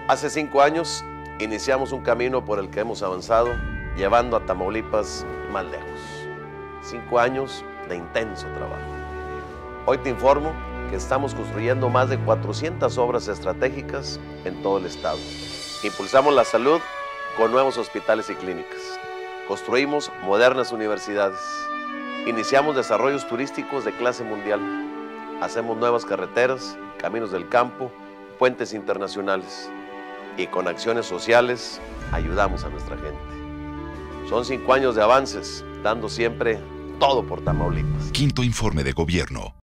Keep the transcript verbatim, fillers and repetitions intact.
Hace cinco años iniciamos un camino por el que hemos avanzado, llevando a Tamaulipas más lejos. Cinco años de intenso trabajo. Hoy te informo que estamos construyendo más de cuatrocientas obras estratégicas en todo el estado. Impulsamos la salud con nuevos hospitales y clínicas. Construimos modernas universidades. Iniciamos desarrollos turísticos de clase mundial. Hacemos nuevas carreteras, caminos del campo, puentes internacionales. Y con acciones sociales ayudamos a nuestra gente. Son cinco años de avances, dando siempre todo por Tamaulipas. Quinto Informe de Gobierno.